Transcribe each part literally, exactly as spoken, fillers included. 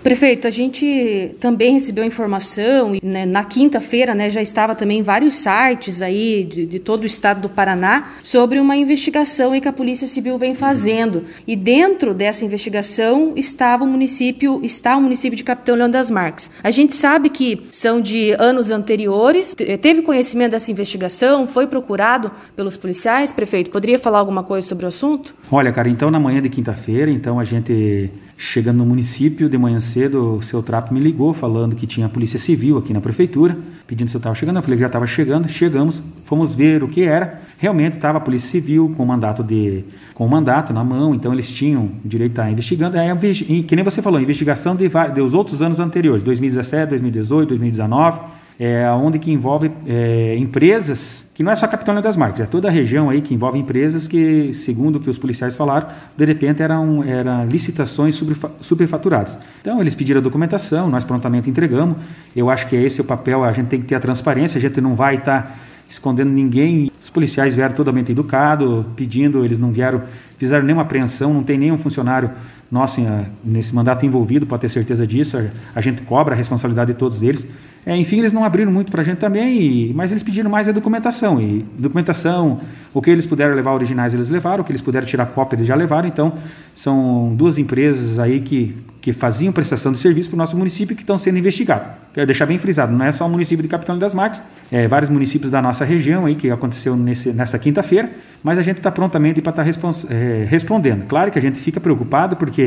Prefeito, a gente também recebeu informação, né, na quinta-feira, né, já estava também em vários sites aí de, de todo o estado do Paraná sobre uma investigação que a Polícia Civil vem fazendo. E dentro dessa investigação estava o município, está o município de Capitão Leão das Marques. A gente sabe que são de anos anteriores. Teve conhecimento dessa investigação? Foi procurado pelos policiais? Prefeito, poderia falar alguma coisa sobre o assunto? Olha, cara, então na manhã de quinta-feira, então a gente chegando no município de manhã cedo, o seu Trapo me ligou falando que tinha a Polícia Civil aqui na prefeitura, pedindo se eu estava chegando. Eu falei que já estava chegando. Chegamos, fomos ver o que era. Realmente estava a Polícia Civil com mandato de com mandato na mão, então eles tinham direito a estar investigando. É, que nem você falou, investigação de, de os outros anos anteriores, dois mil e dezessete, dois mil e dezoito, dois mil e dezenove, é, onde que envolve é, empresas, que não é só Capitão Leão das Marques, é toda a região aí que envolve empresas que, segundo o que os policiais falaram, de repente eram, eram licitações superfaturadas. Então eles pediram a documentação, nós prontamente entregamos. Eu acho que esse é o papel, a gente tem que ter a transparência, a gente não vai estar escondendo ninguém. Os policiais vieram totalmente educados, pedindo, eles não vieram, fizeram nenhuma apreensão, não tem nenhum funcionário nosso nesse mandato envolvido, pode ter certeza disso, a gente cobra a responsabilidade de todos eles. É, enfim, eles não abriram muito para a gente também, e, mas eles pediram mais a documentação. E documentação, o que eles puderam levar originais, eles levaram, o que eles puderam tirar cópia, eles já levaram. Então, são duas empresas aí que, que faziam prestação de serviço para o nosso município que estão sendo investigados. Quero deixar bem frisado, não é só o município de Capitão Leão das Marques, é vários municípios da nossa região aí que aconteceu nesse, nessa quinta-feira, mas a gente está prontamente para estar tá respons, é, respondendo. Claro que a gente fica preocupado porque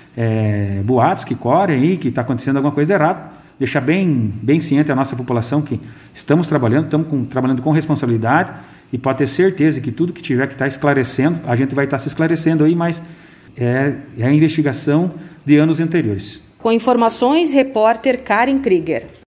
é, boatos que correm aí, que está acontecendo alguma coisa de errado. Deixar bem, bem ciente a nossa população que estamos trabalhando, estamos com, trabalhando com responsabilidade, e pode ter certeza que tudo que tiver que estar esclarecendo, a gente vai estar se esclarecendo aí, mas é, é a investigação de anos anteriores. Com informações, repórter Karen Krieger.